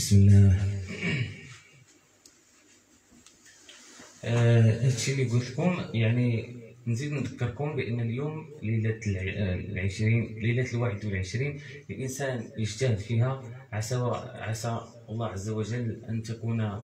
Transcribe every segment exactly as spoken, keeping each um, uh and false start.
بسم الله. هادشي اللي قلت لكم، يعني نزيد نذكركم بان اليوم ليله العشرين، ليله الواحد والعشرين، الانسان يجتهد فيها، عسى عسى الله عز وجل ان تكون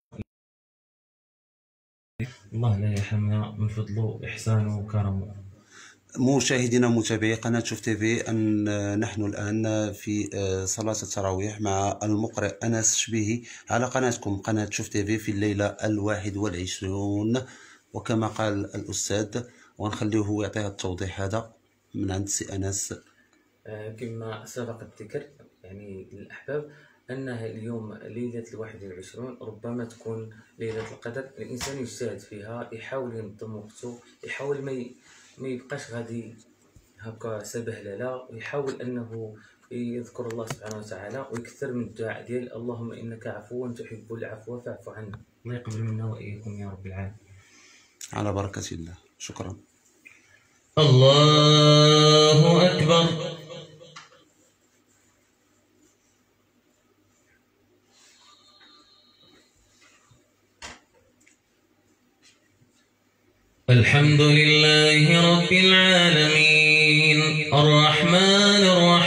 الله لا يرحمنا من فضله واحسانه وكرمه. مشاهدينا ومتابعي قناة شوف تيفي، أن نحن الآن في صلاة التراويح مع المقرئ أنس شبيهي على قناتكم قناة شوف تيفي في الليلة الواحد والعشرون، وكما قال الأستاذ، ونخليه هو يعطيها التوضيح هذا من عند سي أنس. كما سبق الذكر يعني للأحباب أنها اليوم ليلة الواحد والعشرون، ربما تكون ليلة القدر. الإنسان يجتهد فيها، يحاول ينظم وقته، يحاول ما ما يبقاش غادي هكا سبهلله، ويحاول أنه يذكر الله سبحانه وتعالى ويكثر من الدعاء ديال اللهم إنك عفو تحب العفو فاعف عنا. الله يقبل منا وإياكم يا رب العالمين. على بركة الله. شكرا. الله أكبر. الحمد لله رب العالمين، الرحمن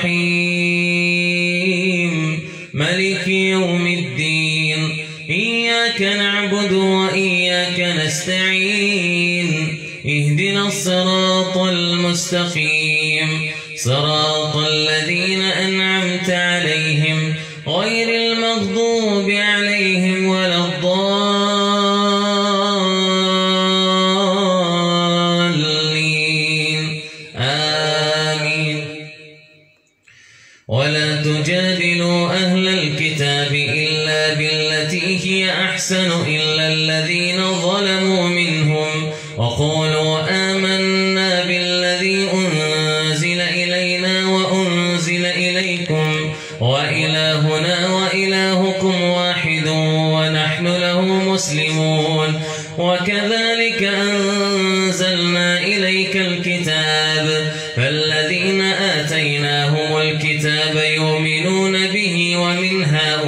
الرحيم، ملك يوم الدين، إياك نعبد وإياك نستعين، اهدنا الصراط المستقيم، صراط الذين أنعمت عليهم غير المغضوب عليهم ولا الضالين. ولا تجادلوا أهل الكتاب إلا بالتي هي أحسن إلا الذين ظلموا منهم، وقولوا آمنا بالذي أنزل إلينا وأنزل إليكم وإلهنا وإلهكم واحد ونحن له مسلمون. وكذلك أنزلنا إليك الكتاب، فالذين آتيناهم الكتاب يؤمنون به، ومن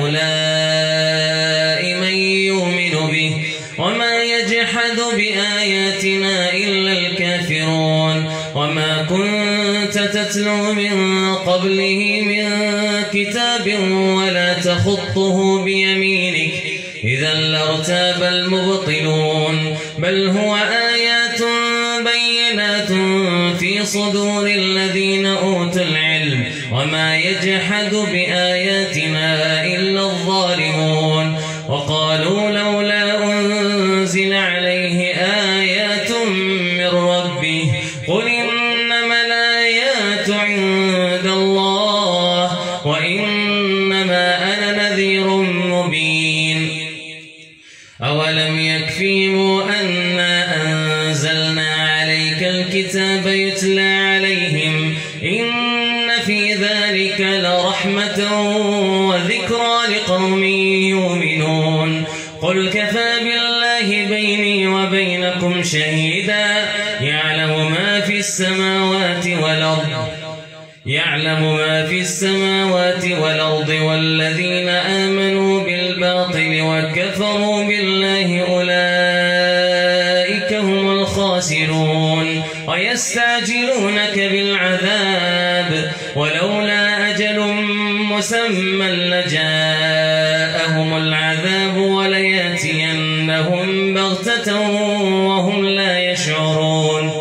هؤلاء من يؤمن به، وما يجحد بآياتنا إلا الكافرون. وما كنت تتلو من قبله من كتاب ولا تخطه بيمينك، إذا لارتاب المبطلون. بل هو آيات بينات في صدور الذين أوتوا العلم، وما يجحد بآياتنا إلا الظالمون. وقالوا لولا أنزل عليه آيات من ربه، قل إنما الآيات عند الله وإنما أنا نذير مبين. أولم يكفيهم أنا أنزلنا عليك الكتاب يتلى عليهم، إن في ذلك لرحمة وذكرى لقوم يؤمنون. قل كفى بالله بيني وبينكم شهيدا، يعلم ما في السماوات والأرض يعلم ما في السماوات والأرض والذين آمنوا بالباطل وكفروا بالله أولئك هم الخاسرون. ويستعجلونك بالعذاب ولولا أجل مسمى لجاءهم العذاب ولياتينهم بغتة وهم لا يشعرون.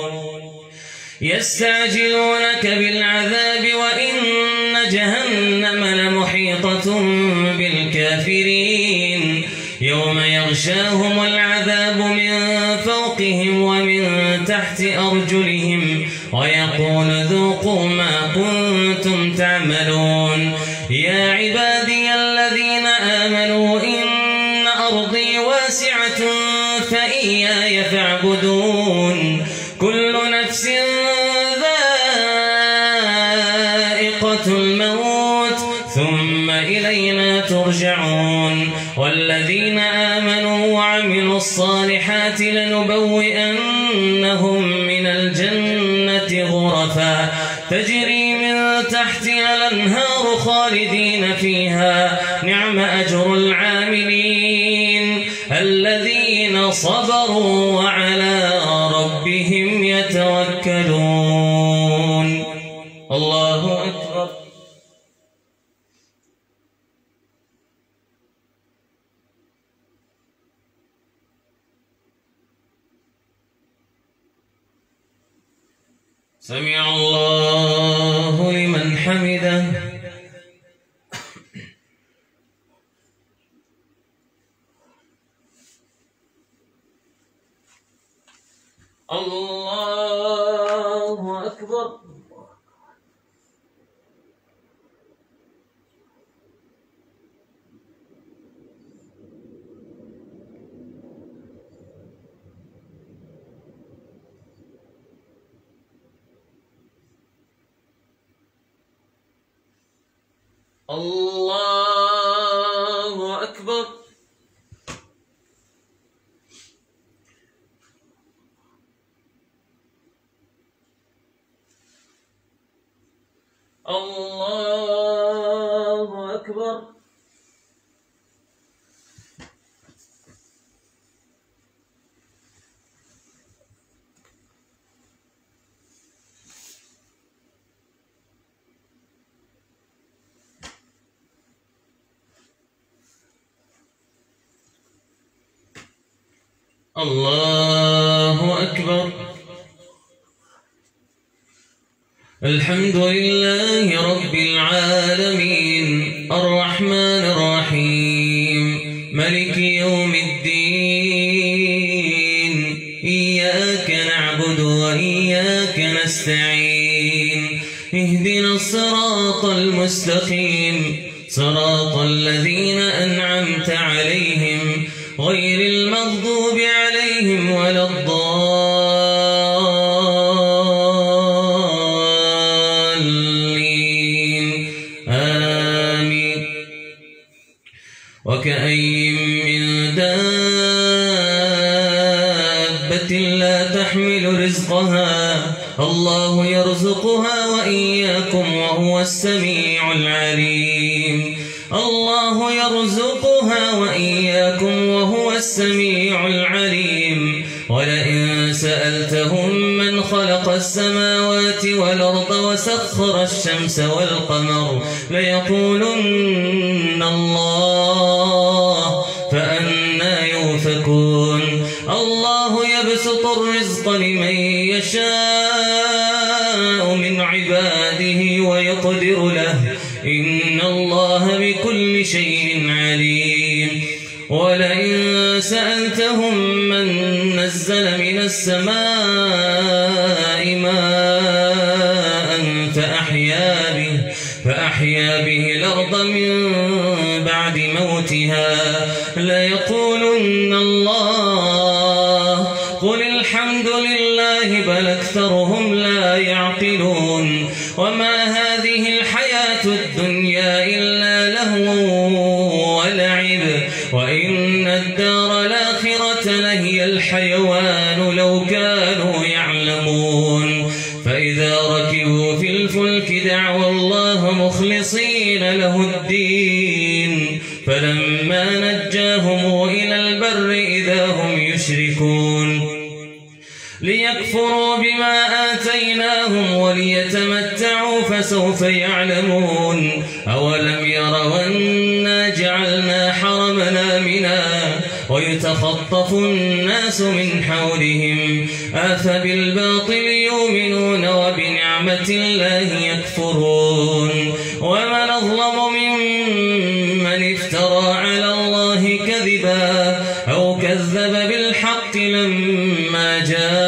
يستعجلونك بالعذاب وإن جهنم لمحيطة بالكافرين، يوم يغشاهم العذاب من فوقهم ومن تحت أرجلهم ويقول ذوقوا ما كنتم تعملون. يا عبادي الذين آمنوا إن أرضي واسعة فإياي فاعبدون. كل نفس ذائقة الموت ثم إلينا ترجعون. والذين آمنوا وعملوا الصالحات لنبوئنهم من الجنة غرفا تجري من تحتها الأنهار خالدين فيها نعم أجر العاملين الذين صبروا وعلى ربهم يتوكلون. الله أكبر. سمع الله لمن حمده. الله أكبر. الله أكبر. الله أكبر. الله أكبر. الحمد لله رب العالمين الرحمن الرحيم ملك يوم الدين إياك نعبد وإياك نستعين اهدنا الصراط المستقيم صراط الذين أنعمت عليهم غير المغضوب عليهم ولا الضالين آمين. وكأي من دابة لا تحمل رزقها الله يرزقها وإياكم وهو السميع العليم. الله يرزقها وإياكم وهو السميع العليم. ولئن سألتهم من خلق السماوات والأرض وسخر الشمس والقمر ليقولن الله فأنى يؤفكون. الله يبسط الرزق لمن يشاء من عباده ويقدر له إن الله بكل شيء عليم. ولئن سألتهم من نزل من السماء ماء فأحيا به, فأحيا به الأرض من بعد موتها ليقولن الله قل الحمد لله بل أكثرهم لا يعقلون. وما هذه الحياة الدنيا إلا لهو ولعب وإن الدار الآخرة لهي الحيوان لو كانوا يعلمون. فإذا ركبوا في الفلك دعوا الله مخلصين له الدين فلما نجاهم إلى البر إذا هم يشركون. ليكفروا بما آتيناهم وليتمتعوا فسوف يعلمون. أولم يروا أنا جعلنا حرمنا آمنا ويتخطف الناس من حولهم أفبالباطل يؤمنون وبنعمة الله يكفرون. ومن أظلم ممن افترى على الله كذبا أو كذب بالحق لما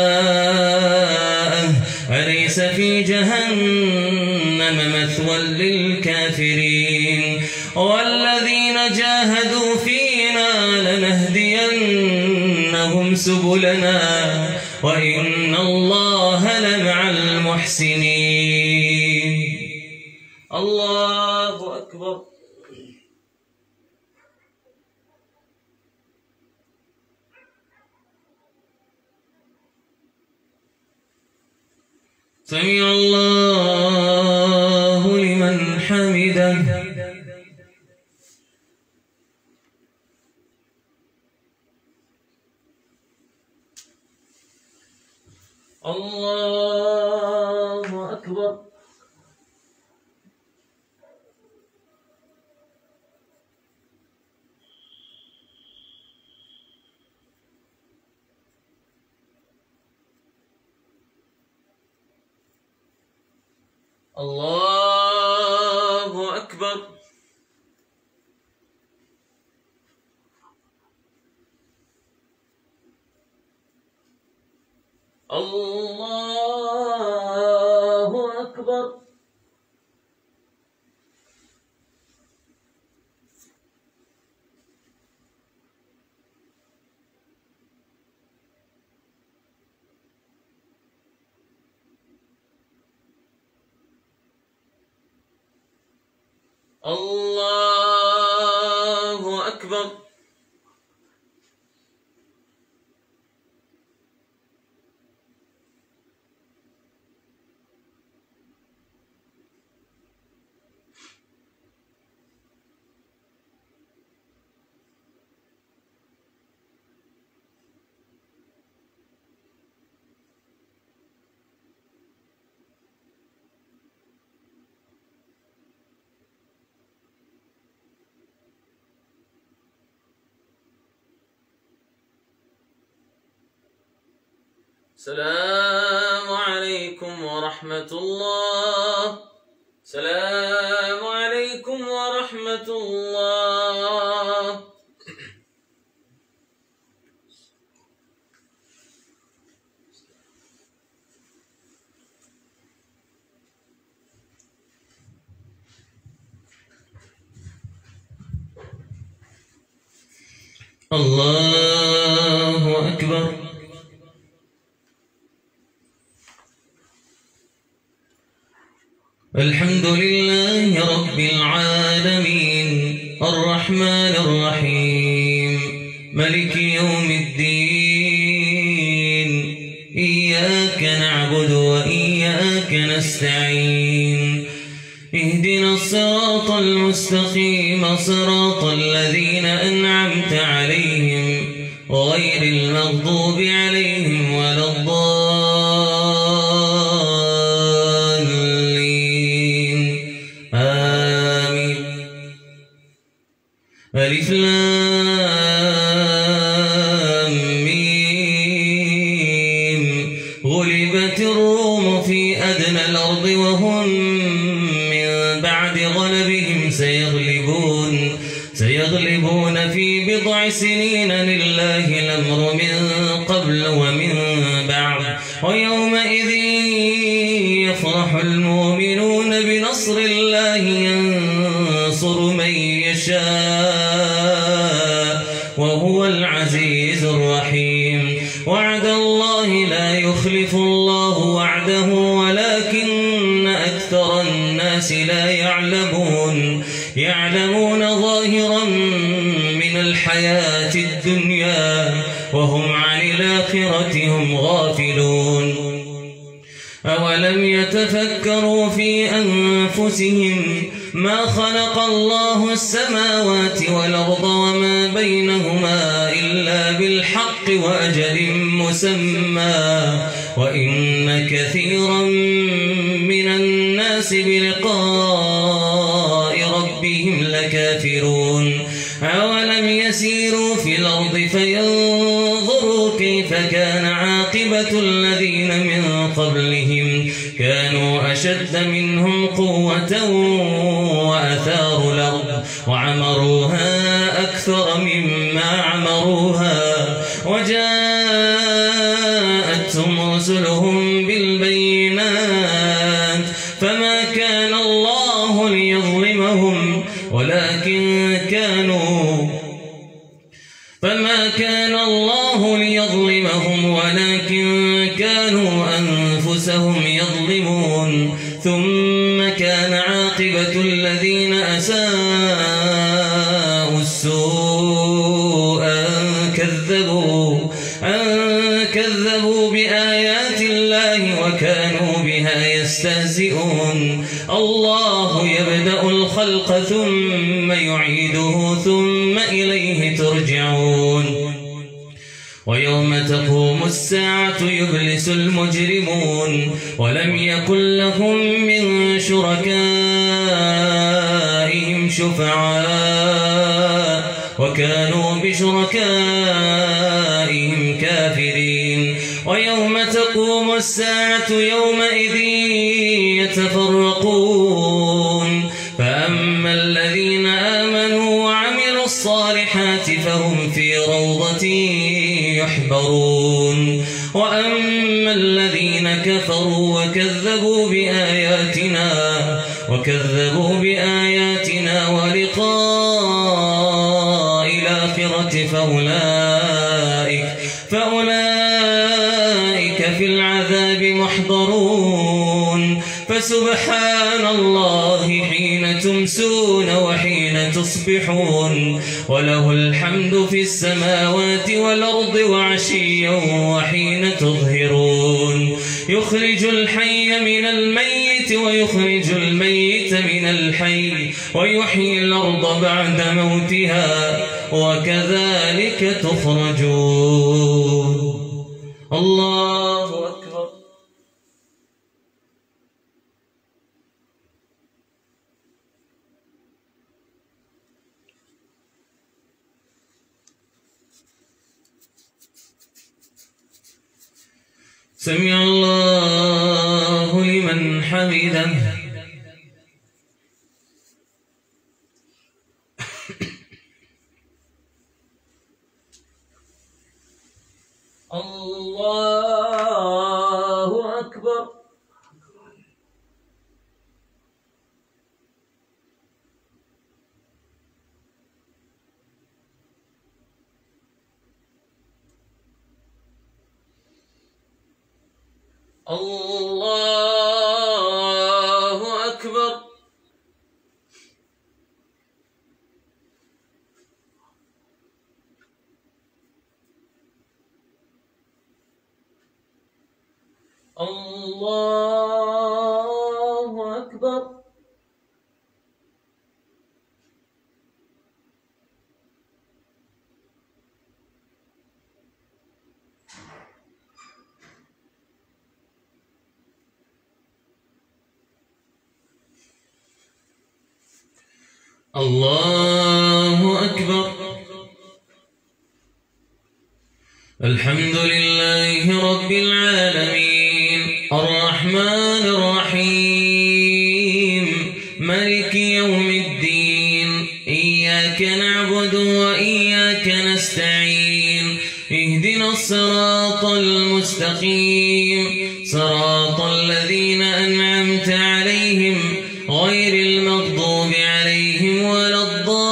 جاءه أليس في جهنم مثوى للكافرين. والذين جاهدوا فينا لنهدينهم سبلنا وإن الله لمع المحسنين. الله أكبر. سمع الله لمن حمده. حمده. الله أكبر. الله أكبر. الله أكبر. الله أكبر. السلام عليكم ورحمة الله. السلام عليكم ورحمة الله. الله أكبر. الحمد لله رب العالمين الرحمن الرحيم ملك يوم الدين إياك نعبد وإياك نستعين اهدنا الصراط المستقيم صراط الذين أنعمت عليهم غير المغضوب عليهم ولا الضالين آمين. ألف لام ميم غلبت الروم في أدنى الأرض وهم من بعد غلبهم سيغلبون سيغلبون في بضع سنين لله الأمر من قبل ومن بعد ويومئذ يفرح المؤمنون بنصر الله ينصر من يشاء وهو العزيز الرحيم. وعد الله لا يخلف الله وعده ولكن أكثر الناس لا يعلمون يعلمون ظاهرا من الحياة الدنيا وهم عن الآخرة هم غافلون. أولم يتفكروا في أنفسهم ما خلق الله السماوات والأرض وما بينهما إلا بالحق وأجل مسمى وإن كثيرا من الناس بلقاء ربهم لكافرون. أولم يسيروا في الأرض فينظروا كيف كان عاقبة الذين من قبلهم كانوا أشد منهم قوة وأثاروا الأرض وعمروها أكثر مما عمروها وجاءتهم رسلهم بالبينات فما كان الله ليظلمهم ولكن كانوا فما كان الله ليظلمهم ولكن كانوا أنفسهم يظلمون. ثم كان عاقبة الذين أساءوا السوء أن كذبوا أن كذبوا بآيات الله وكانوا بها يستهزئون. الله يبدأ يعيده ثم إليه ترجعون ويوم تقوم الساعة يبلس المجرمون ولم يكن لهم من شركائهم شفعاء وكانوا بشركائهم كافرين ويوم تقوم الساعة يومئذ يتفرقون فأما الذين آمنوا وعملوا الصالحات فهم في روضة يحبرون وأما الذين كفروا وكذبوا بآياتنا وكذبوا بآياتنا ولقاء الآخرة فأولئك فأولئك في العذاب محضرون فسبحان الله حين تمسون وحين تصبحون وله الحمد في السماوات والأرض وعشيا وحين تظهرون يخرج الحي من الميت ويخرج الميت من الحي ويحيي الأرض بعد موتها وكذلك تخرجون. الله أكبر. سمع الله لمن حمده. الله أكبر. الله أكبر. الله أكبر. الله أكبر. الحمد لله رب العالمين الرحمن الرحيم مالك يوم الدين إياك نعبد وإياك نستعين اهدنا الصراط المستقيم صراط الذين أنعمت عليهم غير المغضوب عليهم ولا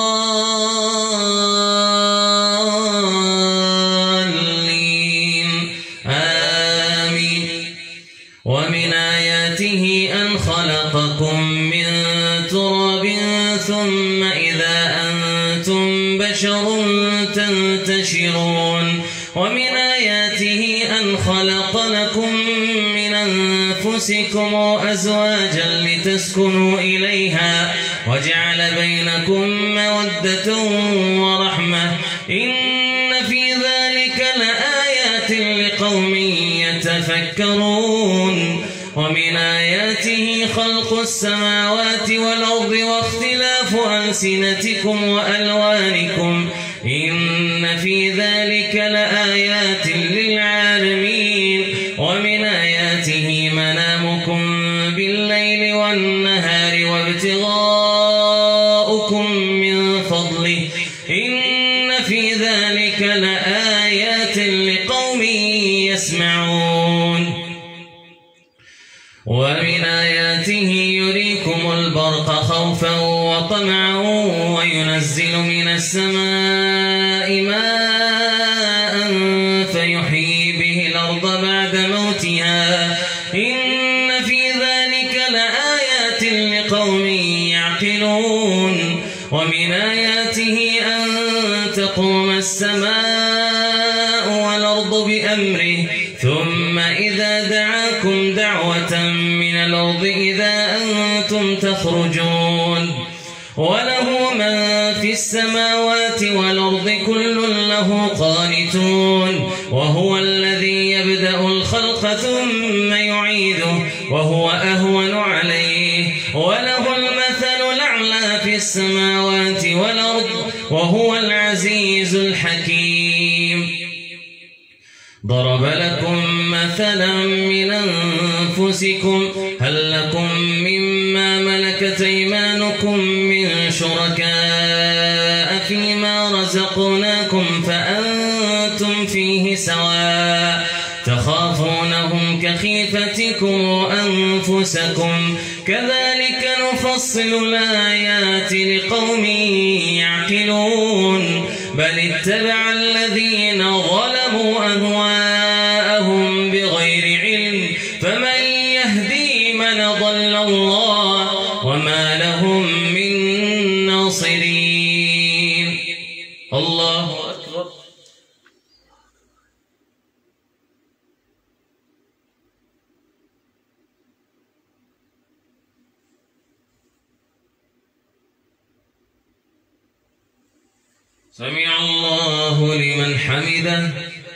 الضالين آمين. ومن آياته أن خلقكم من تراب ثم إذا أنتم بشر تنتشرون ومن آياته أن خلق لكم من أنفسكم أزواجا لتسكنوا إليها وجعل بينكم مودة ورحمة إن في ذلك لآيات لقوم يتفكرون. ومن آياته خلق السماوات والأرض واختلاف ألسنتكم وألوانكم إن في ذلك لآيات للعالمين. ومن آياته منامكم بالليل والنهار وابتغاؤكم من فضله إن في ذلك لآيات لقوم يسمعون. ومن آياته يريكم البرق خوفا وطمعا وينزل من السماء ماء فيحيي به الأرض بعد موتها إن في ذلك لآيات لقوم يعقلون. ومن آياته أن تقوم السماء والأرض بأمره ثم إذا دعاكم دعوة من الأرض إذا أنتم تخرجون وله من في في السماوات والأرض كل له قانتون وهو الذي يبدأ الخلق ثم يعيده وهو أهون عليه وله المثل الأعلى في السماوات والأرض وهو العزيز الحكيم. ضرب لكم مثلا من أنفسكم هل لكم مما ملكت أيمانكم من شركاء فيما رزقناكم فأنتم فيه سواء تخافونهم كخيفتكم أنفسكم كذلك نفصل الآيات لقوم يعقلون بل اتبع الذين ظلموا أهواءهم بغير علم فمن يهدي من ضل الله وما لهم من ناصرين. الله أكبر. سمع الله لمن حمده.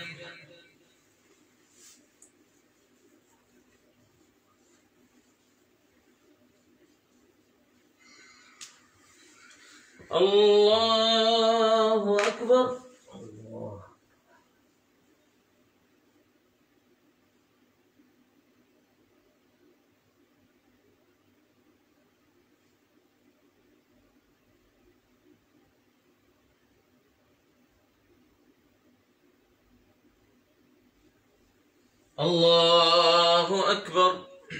الله أكبر. الله الله أكبر.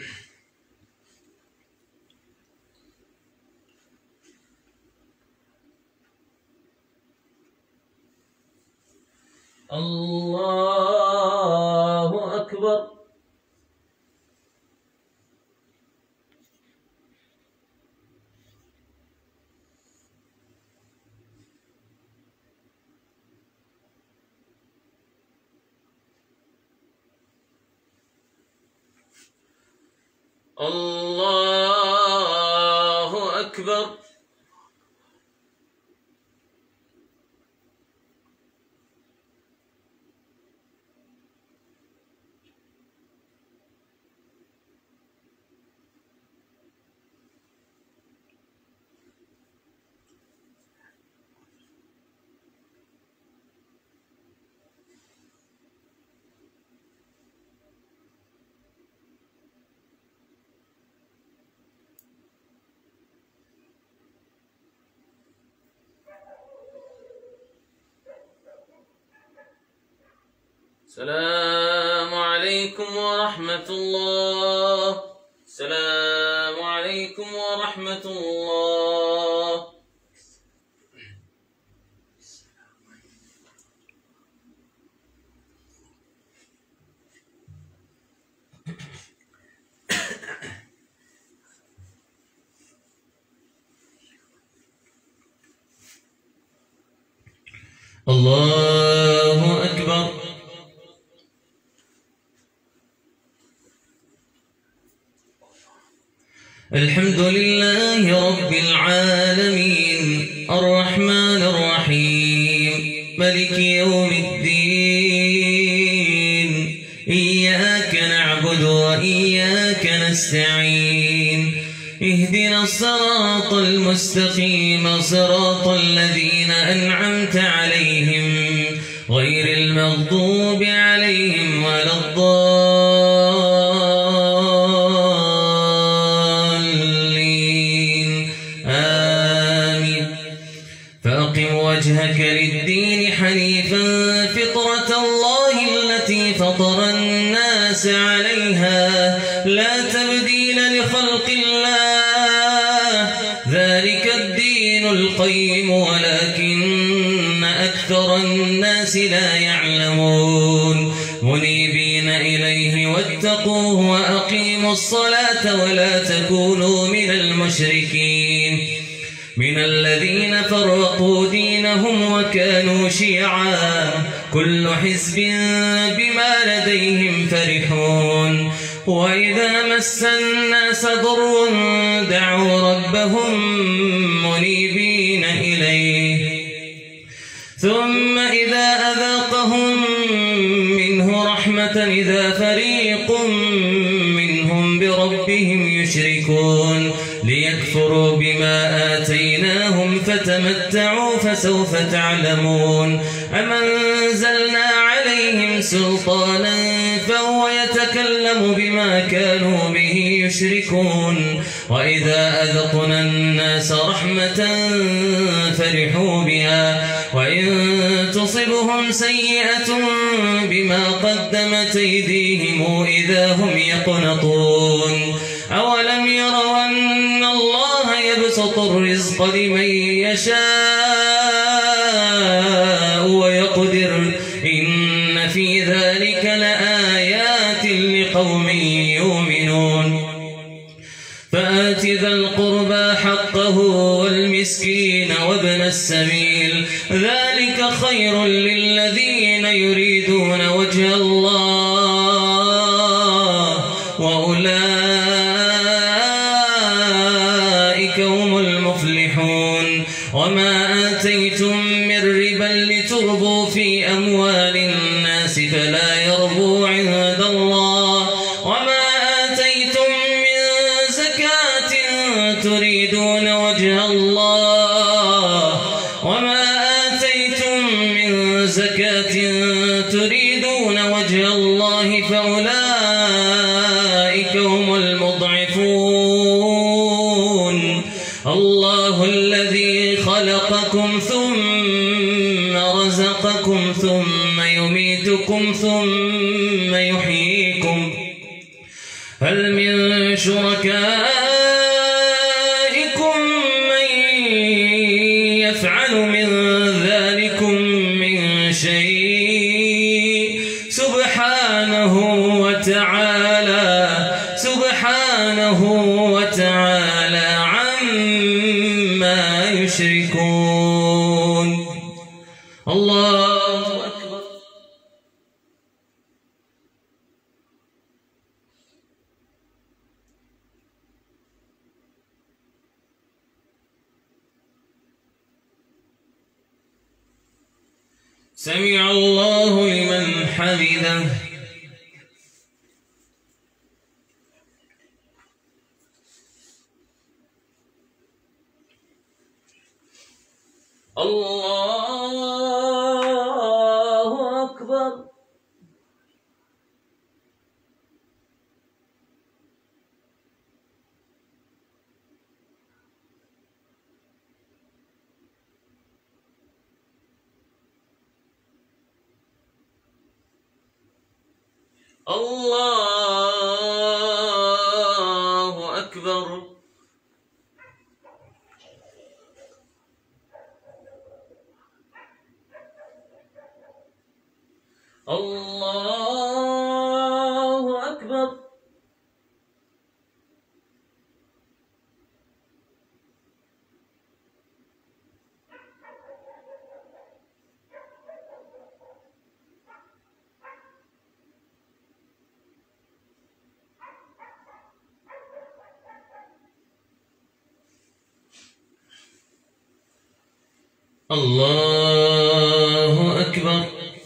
الله أكبر. الله أكبر. السلام عليكم ورحمة الله. السلام عليكم ورحمة الله. الله أكبر. الحمد لله رب العالمين الرحمن الرحيم ملك يوم الدين إياك نعبد وإياك نستعين اهدنا الصراط المستقيم صراط الذين أنعمت عليهم غير المغضوب عليهم ولا الضالين آمين. فأقم وجهك للدين حنيفا فطرة الله التي فطر الناس عليها لا تبديل لخلق الله ذلك الدين القيم ولكن أكثر الناس لا يعلمون منيبين إليه واتقوه وأقيموا الصلاة ولا تكونوا من المشركين من الذين فرقوا دينهم وكانوا شيعا كل حزب بما لديهم فرحون وإذا مس الناس ضر دعوا ربهم منيبين إليه ثم إذا أذاقهم منه رحمة إذا فريق منهم بربهم يشركون ليكفروا بما آتيناهم فتمتعوا فسوف تعلمون أم أنزلنا عليهم سلطانا فهو يتكلم بما كانوا به يشركون وإذا أذقنا الناس رحمة فرحوا بها وإن تصبهم سيئة بما قدمت أيديهم إذا هم يقنطون أولم يروا أن الله يبسط الرزق لمن يشاء ويقدر إن في ذلك لآيات لقوم يؤمنون فآت ذا القربى حقه والمسكين وابن السبيل ذلك خير للذين يريدون وجه الله وأولئك هم المفلحون وما آتيتم من ربا لتربوا في أموال الناس فلا يربو عند الله وما آتيتم من زكاة تريدون وجه الله وما آتيتم من زكاة تريدون وجه الله فأولئك هم المضعفون الله الذي خلقكم ثم رزقكم ثم يميتكم ثم يحييكم هل من شركائكم من يفعل من ذلكم من شيء سبحانه وتعالى سبحانه وتعالى عما يشركون الله أكبر سمع الله لمن حمده الله أكبر الله أكبر الله أكبر الله أكبر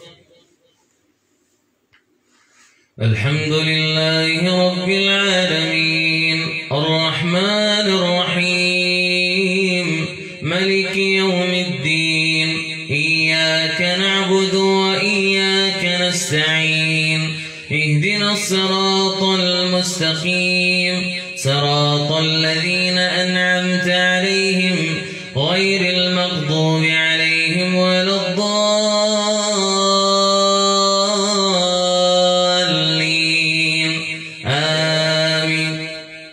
الحمد لله رب العالمين الرحمن الرحيم ملك يوم الدين إياك نعبد وإياك نستعين اهدنا الصراط المستقيم صراط الذين أنعمت عليهم غير المغضوب عليهم ولا الضالين آمين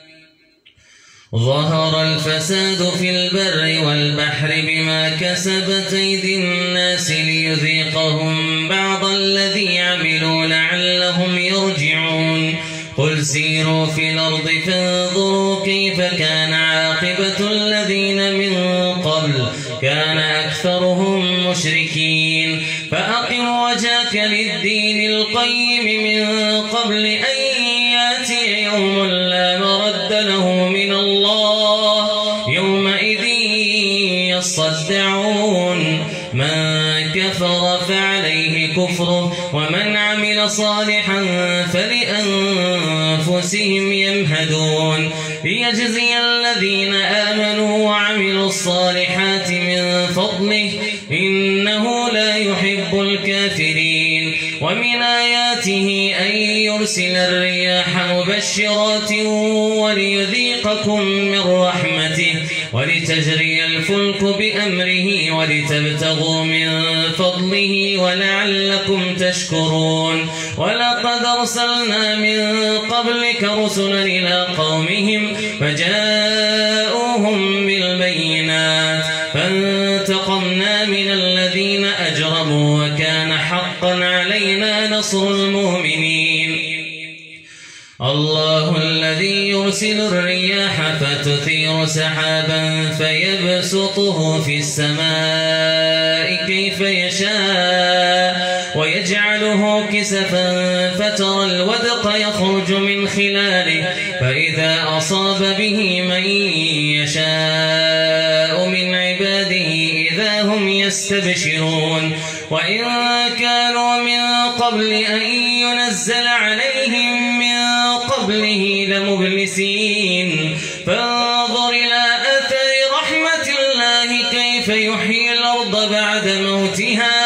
ظهر الفساد في البر والبحر بما كسبت أيدي الناس ليذيقهم بعض الذي عملوا لعلهم يرجعون قل سيروا في الأرض فانظروا كيف كان عاقبة الذين من قبل كان أكثرهم مشركين فأقم وجهك للدين القيم من قبل أن يأتي يوم لا مرد له من الله يومئذ يصدعون من كفر فعليه كفره ومن عمل صالحا فلأنفسهم يمهدون ليجزي الذين آمنوا وعملوا الصالحات من فضله إنه لا يحب الكافرين ومن آياته أن يرسل الرياح مبشرات وليذيقكم من رحمته ولتجري الفلك بأمره ولتبتغوا من فضله ولعلكم تشكرون ولقد أرسلنا من قبلك رسلا إلى قومهم فجاءوهم بالبينات فانتقمنا من الذين أجرموا وكان حقا علينا نصر المؤمنين الله الذي يرسل الرياح فتثير سحابا فيبسطه في السماء كيف يشاء ويجعله كسفا فترى الودق يخرج من خلاله فإذا أصاب به من يشاء من عباده إذا هم يستبشرون وإن كانوا من قبل أن ينزل عليهم من قبله لمبلسين فانظر إلى أثر رحمة الله كيف يحيي الأرض بعد موتها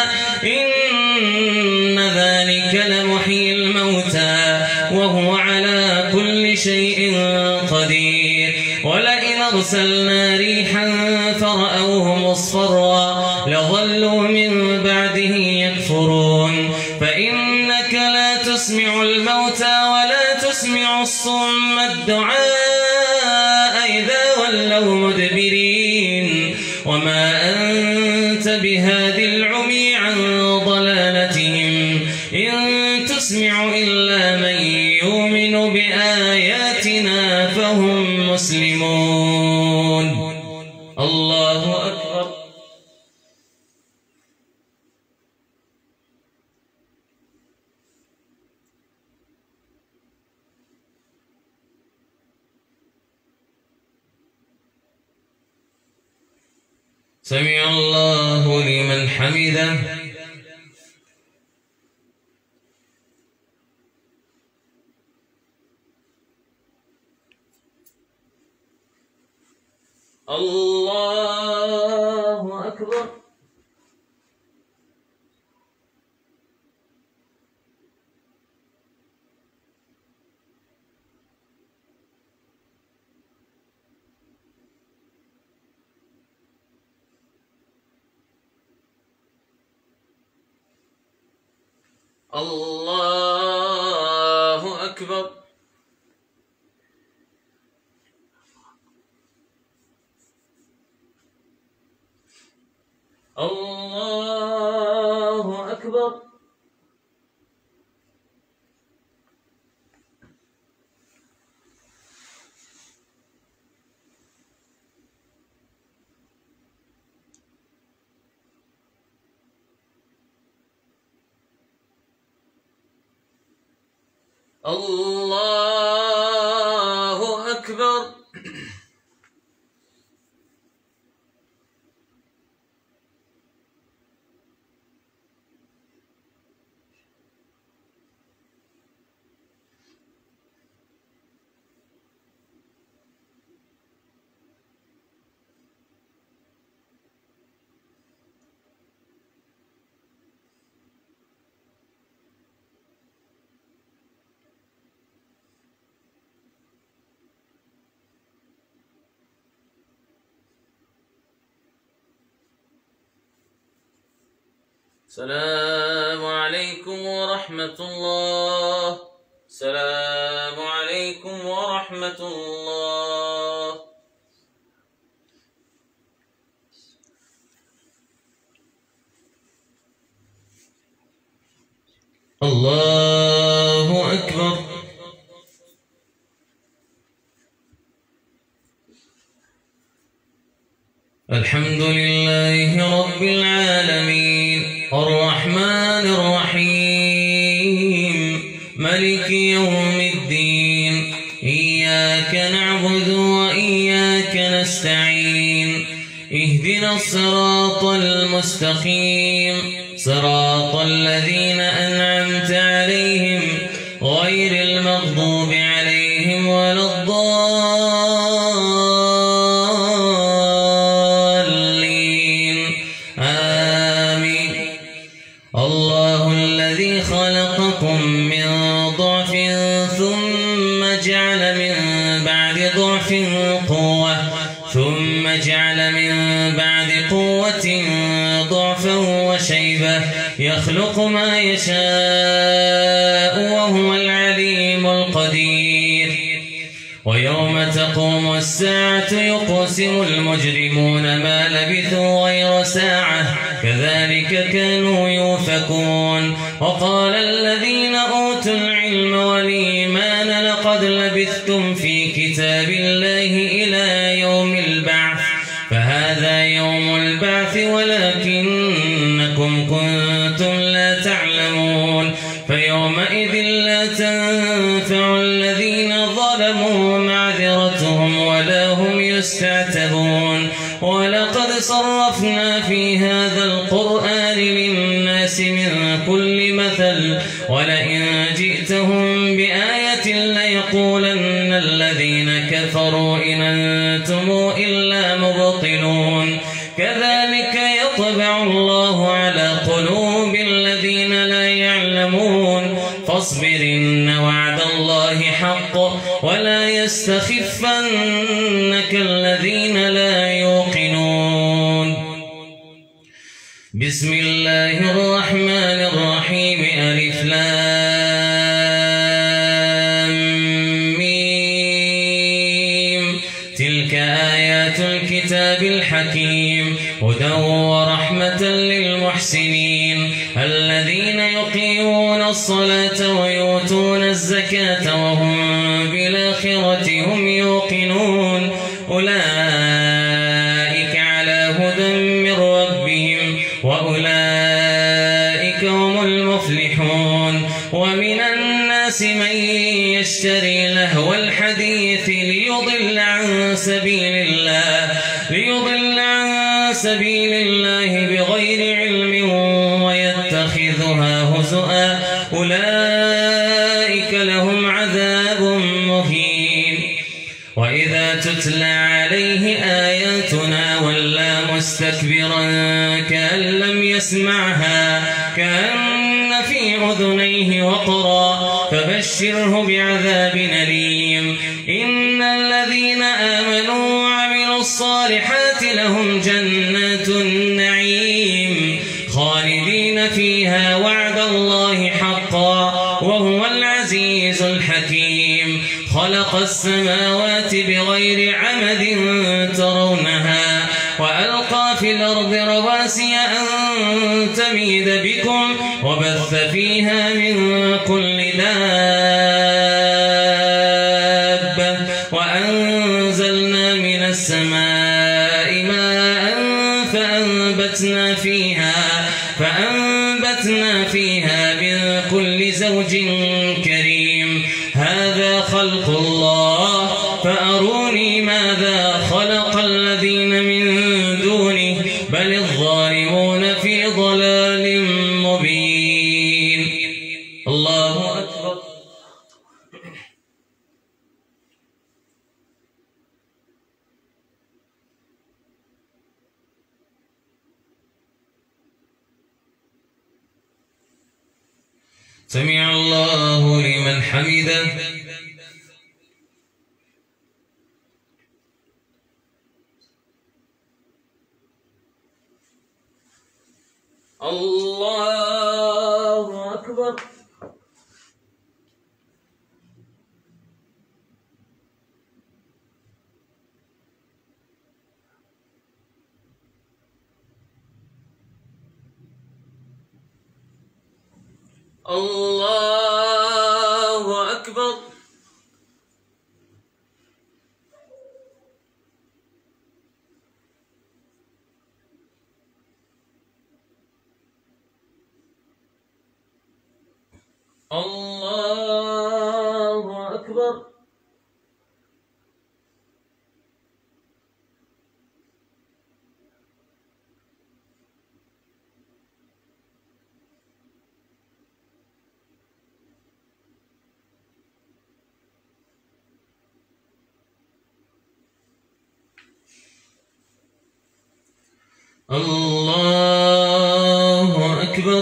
إن ذلك لمحيي الموتى وهو على كل شيء قدير ولئن أرسلنا ريحا فرأوه مصفرا لظلوا من بعده يكفرون فإنك لا تسمع الموتى ولا تسمع الصم الدعاء إذا ولوا مدبرين وما أنت بهادي العمي عن ضلالتهم إن تسمع إلا من يؤمن بآياتنا فهم مسلمون الله أكبر سمع الله لمن حمده الله أكبر الله أكبر الله أكبر الله أكبر السلام عليكم ورحمة الله. السلام عليكم ورحمة الله. الله أكبر. الحمد لله رب العالمين الرحمن الرحيم ملك يوم الدين إياك نعبد وإياك نستعين اهدنا الصراط المستقيم صراط الذين أنعمت عليهم غير المغضوب عليهم ولا الضالين آمين. الله الذي خلقكم من ضعف ثم جعل من بعد ضعف قوة ثم جعل من بعد قوة ضعفا وشيبة يخلق ما يشاء وهو العليم القدير. ويوم تقوم الساعة يقسم المجرمون ما لبثوا غير ساعة كذلك كانوا يؤفكون. وقال الذين أوتوا العلم والإيمان لقد لبثتم في كتاب الله إلى يوم البعث فهذا يوم البعث ولكنكم كنتم لا تعلمون. فيومئذ لا تنفع الذين ظلموا معذرتهم ولا هم يستعتبون. ولقد صرفنا في هذا القرآن للناس من كل مثل ولئن جئتهم بآية ليقولن الذين كفروا إن أنتم إلا مبطلون. كذلك يطبع الله على قلوب الذين لا يعلمون. فاصبر إن وعد الله حق ولا يستخفنك الذين لا يوقنون. بسم الله الرحمن الرحيم ألف لام ميم تلك آيات الكتاب الحكيم هدى ورحمة للمحسنين الذين يقيمون الصلاة ويؤتون الزكاة وهم بالآخرة هم يوقنون. أولئك على هدى من ربهم وأولئك هم المفلحون. ومن الناس من يشتري لهو الحديث ليضل عن سبيل الله ليضل عن سبيل الله بغير علم ويتخذها هزؤا أولئك لهم عذاب مهين. وإذا تتلى عليه آياتنا ولى مستكبرا كأن لم يسمعها كأن في أذنيه وقرا فبشره بعذاب أليم. إن الذين آمنوا وعملوا الصالحات لهم جنات النعيم خالدين فيها وعد الله حقا وهو العزيز الحكيم. خلق السماوات بغير عمد ترونها وألقى في الأرض رواسي أن تميد بكم وبث فيها من كل دابة وأنزلنا من السماء ماء فأنبتنا فيها فأنبتنا فيها من كل زوج كريم. هذا خلق الله فأروني ماذا خلق الذين من دونه بل الظالمون في ضلال مبين. الله أكبر. سمع الله لمن حمده. الله أكبر. الله أكبر. الله أكبر. الله أكبر.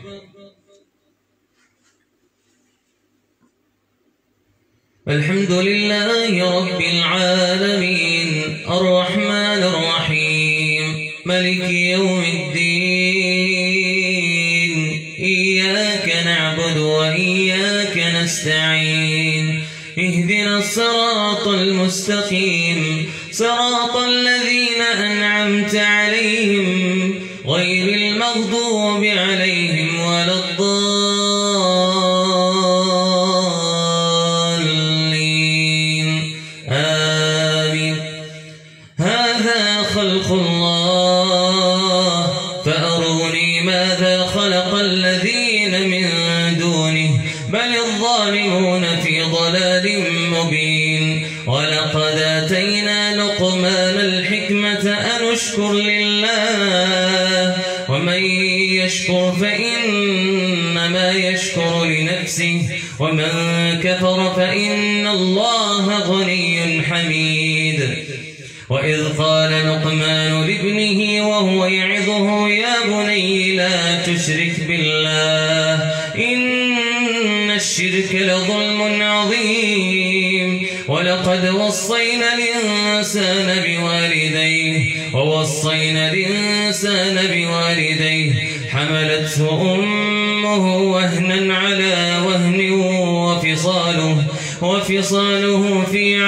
الحمد لله رب العالمين الرحمن الرحيم ملك يوم الدين إياك نعبد وإياك نستعين اهدنا الصراط المستقيم صراط الذين أنعمت عليهم غير المغضوب عليهم ولا الضالين آمين. هذا خلق الله فأروني ماذا خلق الذين من دونه بل الظالمون في ضلال مبين. ولقد آتينا لقمان الحكمة أن اشكر لله ومن يشكر فإنما يشكر لنفسه ومن كفر فإن الله غني حميد. وإذ قال لقمان لابنه وهو يعظه يا بني لا تشرك بالله إن الشرك لظلم عظيم. ولقد وصينا الإنسان بوالديه ووصينا الإنسان بوالديه حملته أمه وهنا على وهن وفصاله وفصاله في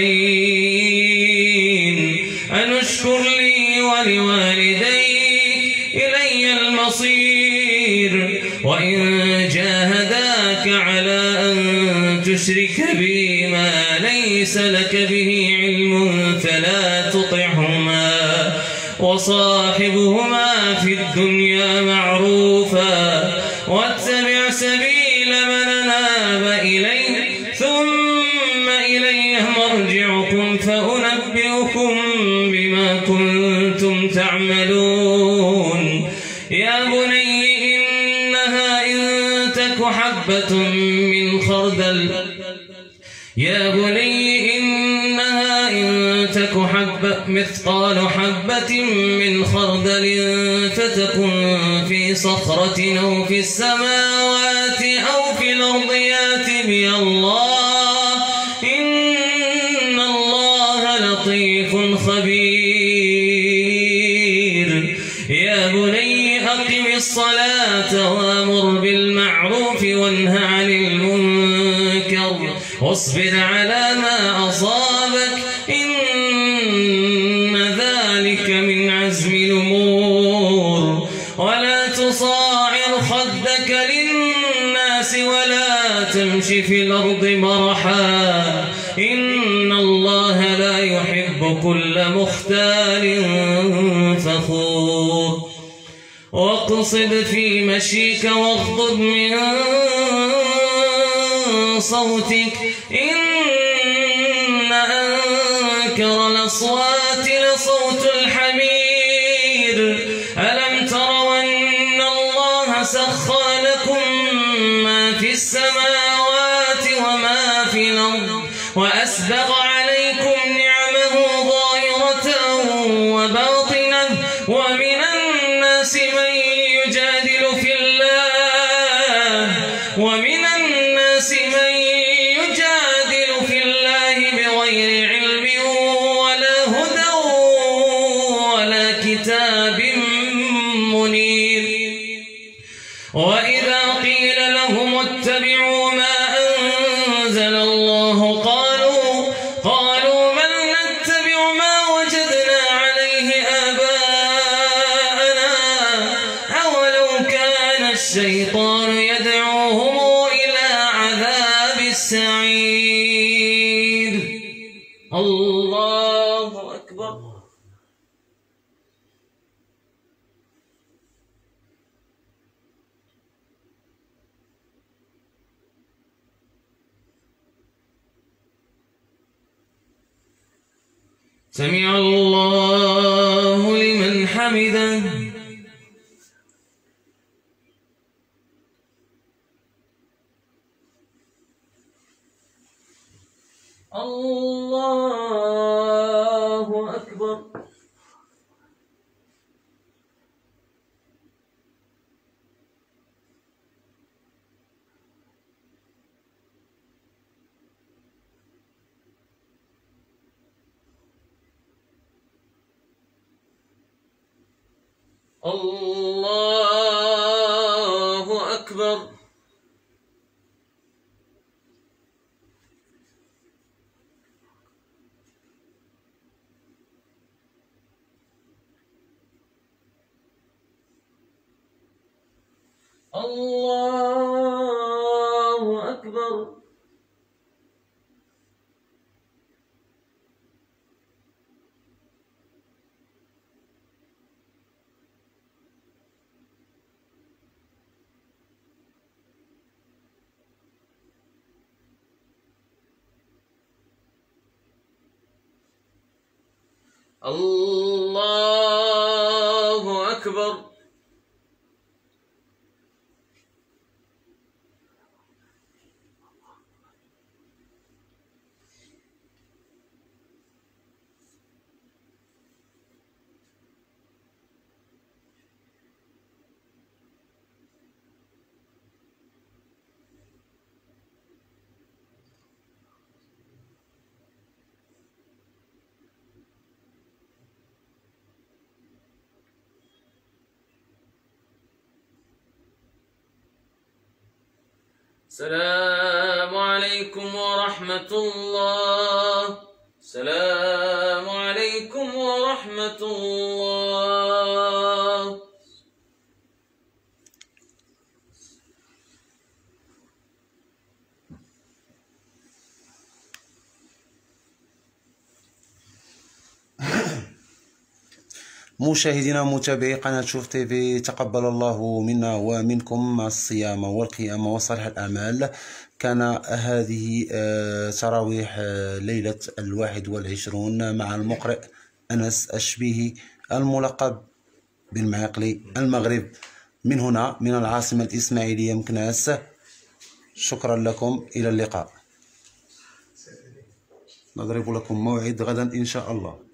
عامين أن اشكر لي ولوالديك إلي المصير. وإن جاهداك على أن تشرك بي ما ليس لك به علم فلا تطعهما وصاحبهما في الدنيا معروفا واتبع سبيل من أناب إليه ثم إلي مرجعكم فأنبئكم بما كنتم تعملون. يا بني إنها إن تك حبة من خردل يا بني إنها إن تك حبة مثقال حبة من خردل فتكن في صخرة أو في السماوات أو في الأرض يأت بها الله إن الله لطيف خبير. يا بني أقم الصلاة وأمر بالمعروف وانه عن المنكر واصبر على ما أصابك إن ذلك من عزم الأمور. ولا تصاعر خدك للناس ولا تمش في الأرض مرحا إن الله لا يحب كل مختال فخور. واقصد في مشيك واغضض من صوتك إن أنكر الأصوات لصوت الحمير. ألم تروا أن الله سخر لكم ما في السماوات وما في الأرض وأسبغ عليكم نعمه ظاهرة وباطنة ومن الناس من يجادل في الله ومن الناس من يجادل في الله بغير علم ولا هدى ولا كتاب منير. وإذا قيل لهم اتبعوا ما أنزل الله قالوا قالوا بل نتبع ما وجدنا عليه آباءنا أولو كان الشيطان يدعوهم إلى عذاب السعير. الله أكبر. سمع الله لمن حمده. الله أكبر. الله أكبر. الله أكبر. الله أكبر. السلام عليكم ورحمة الله. السلام عليكم ورحمة الله. مشاهدينا ومتابعي قناة شوف تيفي، تقبل الله منا ومنكم مع الصيام والقيام وصالح الأعمال. كان هذه تراويح ليلة الواحد والعشرون مع المقرئ أنس الشبيهي الملقب بالمعيقلي المغرب، من هنا من العاصمة الإسماعيلية مكناس. شكرا لكم، إلى اللقاء. نضرب لكم موعد غدا إن شاء الله.